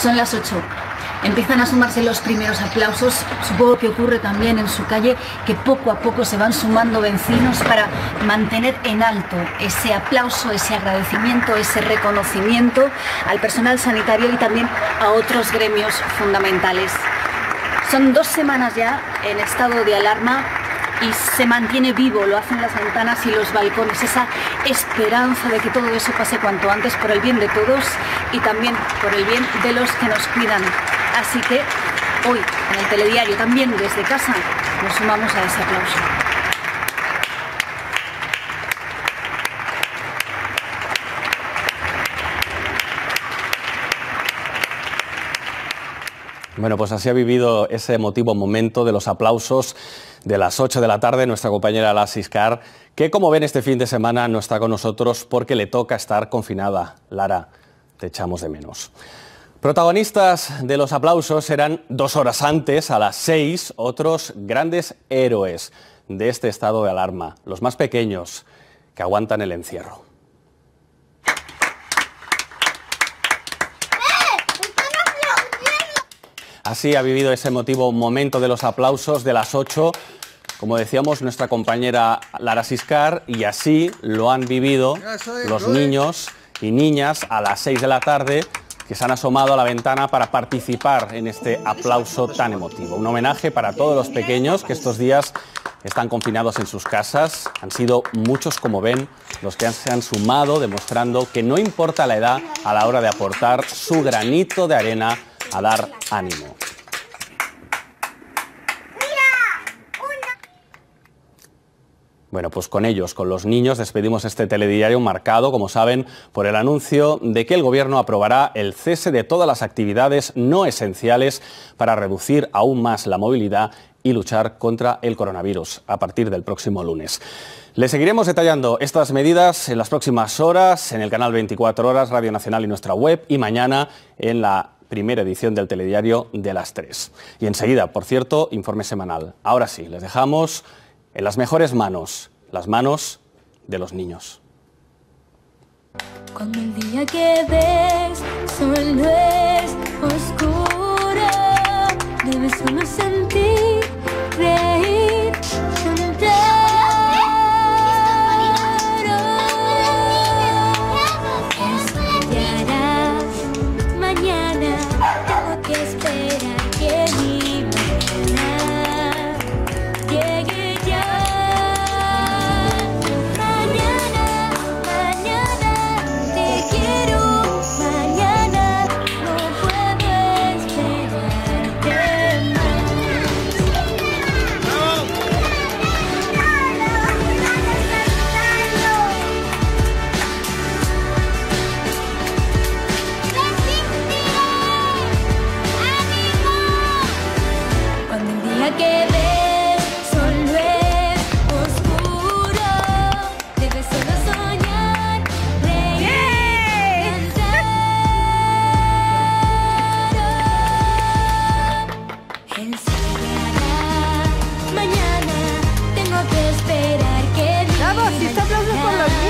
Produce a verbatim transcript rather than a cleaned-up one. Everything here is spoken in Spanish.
Son las ocho. Empiezan a sumarse los primeros aplausos. Supongo que ocurre también en su calle, que poco a poco se van sumando vecinos para mantener en alto ese aplauso, ese agradecimiento, ese reconocimiento al personal sanitario y también a otros gremios fundamentales. Son dos semanas ya en estado de alarma y se mantiene vivo, lo hacen las ventanas y los balcones, esa esperanza de que todo eso pase cuanto antes por el bien de todos y también por el bien de los que nos cuidan. Así que hoy en el telediario, también desde casa, nos sumamos a ese aplauso. Bueno, pues así ha vivido ese emotivo momento de los aplausos de las ocho de la tarde nuestra compañera Lara Siscar, que como ven este fin de semana no está con nosotros porque le toca estar confinada. Lara, te echamos de menos. Protagonistas de los aplausos eran dos horas antes, a las seis, otros grandes héroes de este estado de alarma, los más pequeños que aguantan el encierro. Así ha vivido ese emotivo momento de los aplausos de las ocho, como decíamos, nuestra compañera Lara Siscar, y así lo han vivido los niños y niñas a las seis de la tarde, que se han asomado a la ventana para participar en este aplauso tan emotivo. Un homenaje para todos los pequeños que estos días están confinados en sus casas. Han sido muchos, como ven, los que se han sumado, demostrando que no importa la edad a la hora de aportar su granito de arena a dar ánimo. Bueno, pues con ellos, con los niños, despedimos este telediario marcado, como saben, por el anuncio de que el Gobierno aprobará el cese de todas las actividades no esenciales para reducir aún más la movilidad y luchar contra el coronavirus a partir del próximo lunes. Les seguiremos detallando estas medidas en las próximas horas en el canal veinticuatro horas, Radio Nacional y nuestra web, y mañana en la primera edición del telediario de las tres. Y enseguida, por cierto, informe semanal. Ahora sí, les dejamos en las mejores manos, las manos de los niños. Cuando el día que ves solo es oscuro, debes solo sentir, reír, cantar. Estudiarás mañana, tengo que esperar que mi mañana llegue ya. Mañana, mañana te quiero, mañana no puedo esperarte más. Cuando el día que ves solo es oscuro, debes solo soñar, reír, cantar. El sol llegará mañana, tengo que esperar que mi Vamos, si está aplauso por los niños.